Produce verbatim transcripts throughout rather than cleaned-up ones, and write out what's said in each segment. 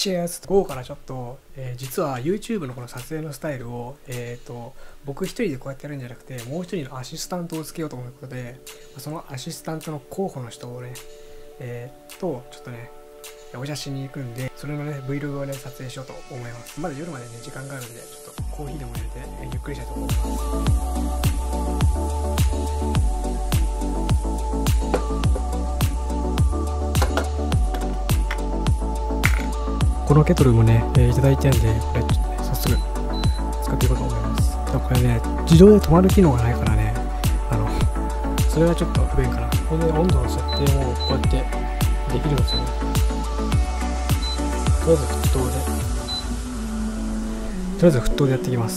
チェアス午後からちょっと、えー、実は YouTube のこの撮影のスタイルを、えー、と僕一人でこうやってやるんじゃなくて、もう一人のアシスタントをつけようと思うことで、そのアシスタントの候補の人をね、えー、とちょっとねお茶しに行くんで、それのね Vlog をね撮影しようと思います。まだ夜までね時間があるんで、ちょっとコーヒーでも入れて、えー、ゆっくりしたいと思います。このケトルもね、えー、いただいてるんで、これちょっとね、早速使っていこうと思います。これね、自動で止まる機能がないからね、あの、それがちょっと不便かな。これで温度の設定もこうやってできるんですよね。とりあえず沸騰で、とりあえず沸騰でやっていきます。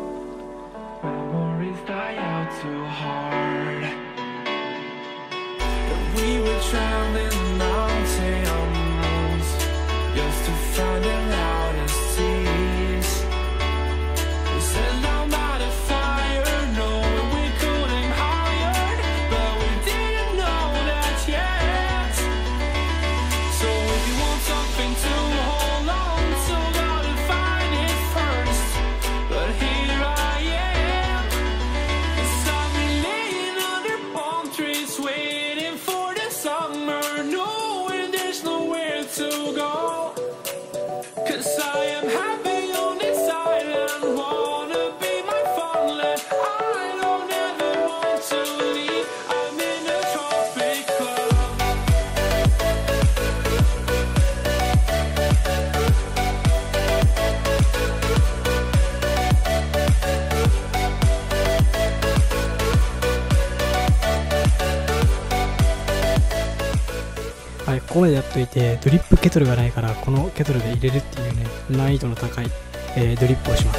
はい、ここまでやっといて、ドリップケトルがないから、このケトルで入れるっていうね、難易度の高い、えー、ドリップをします。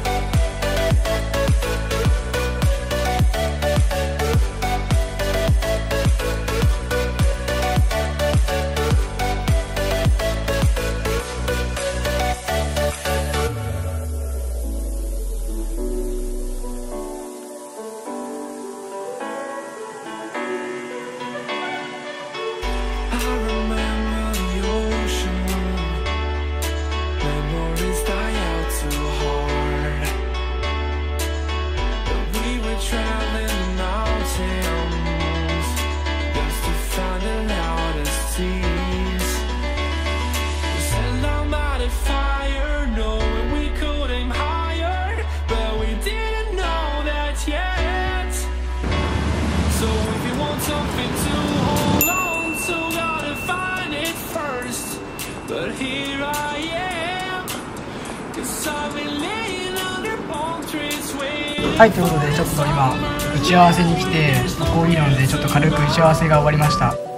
はい、ということでちょっと今打ち合わせに来て、コーヒーなのでちょっと軽く打ち合わせが終わりました。